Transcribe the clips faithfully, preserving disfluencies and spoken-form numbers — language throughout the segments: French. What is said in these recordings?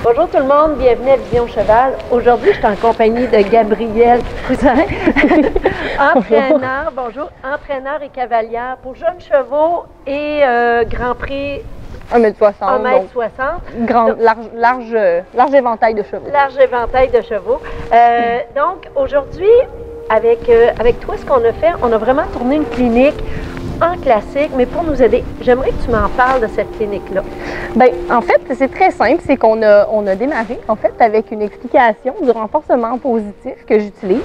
Bonjour tout le monde, bienvenue à Vision Cheval. Aujourd'hui, je suis en compagnie de Gabrielle Cousin, entraîneur, bonjour, entraîneur et cavalière pour jeunes chevaux et euh, Grand Prix un mètre soixante. un mètre soixante. Grand, large, large, large éventail de chevaux. Large éventail de chevaux. Euh, donc, aujourd'hui, avec, euh, avec toi, ce qu'on a fait, on a vraiment tourné une clinique en classique, mais pour nous aider, j'aimerais que tu m'en parles de cette clinique-là. Bien, en fait, c'est très simple, c'est qu'on a, on a démarré, en fait, avec une explication du renforcement positif que j'utilise,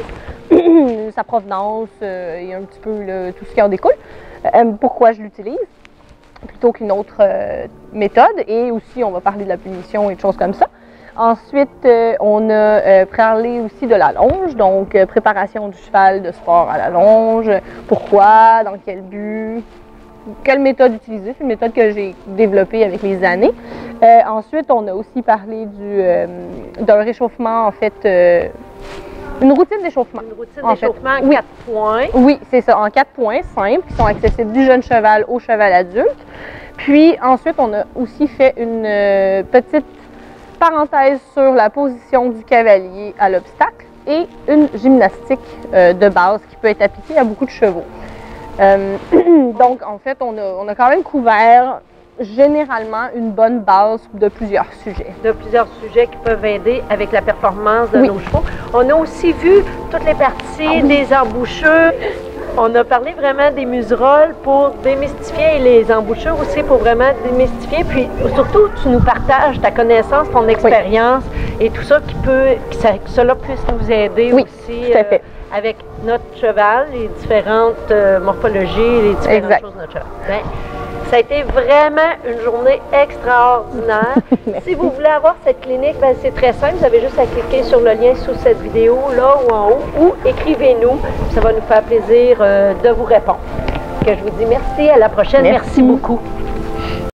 sa provenance euh, et un petit peu là, tout ce qui en découle, euh, pourquoi je l'utilise, plutôt qu'une autre euh, méthode, et aussi, on va parler de la punition et de choses comme ça. Ensuite, euh, on a euh, parlé aussi de la longe, donc euh, préparation du cheval de sport à la longe, pourquoi, dans quel but, quelle méthode utiliser, c'est une méthode que j'ai développée avec les années. Euh, ensuite, on a aussi parlé du, euh, d'un réchauffement, en fait, euh, une routine d'échauffement. Une routine d'échauffement en oui. quatre points. Oui, c'est ça, en quatre points simples qui sont accessibles du jeune cheval au cheval adulte. Puis ensuite, on a aussi fait une euh, petite parenthèse sur la position du cavalier à l'obstacle et une gymnastique euh, de base qui peut être appliquée à beaucoup de chevaux. Euh, donc, en fait, on a, on a quand même couvert généralement une bonne base de plusieurs sujets. De plusieurs sujets qui peuvent aider avec la performance de oui. nos chevaux. On a aussi vu toutes les parties ah, oui. des embouchures. On a parlé vraiment des museroles pour démystifier les embouchures aussi pour vraiment démystifier. Puis surtout, tu nous partages ta connaissance, ton expérience oui. et tout ça qui peut, que, ça, que cela puisse nous aider oui, aussi tout à fait. Euh, avec notre cheval, les différentes euh, morphologies, les différentes exact. choses de notre cheval. Bien, ça a été vraiment une journée extraordinaire. Si vous voulez avoir cette clinique, c'est très simple. Vous avez juste à cliquer sur le lien sous cette vidéo, là ou en haut, ou écrivez-nous. Ça va nous faire plaisir euh, de vous répondre. Que je vous dis merci. À la prochaine. Merci, merci beaucoup.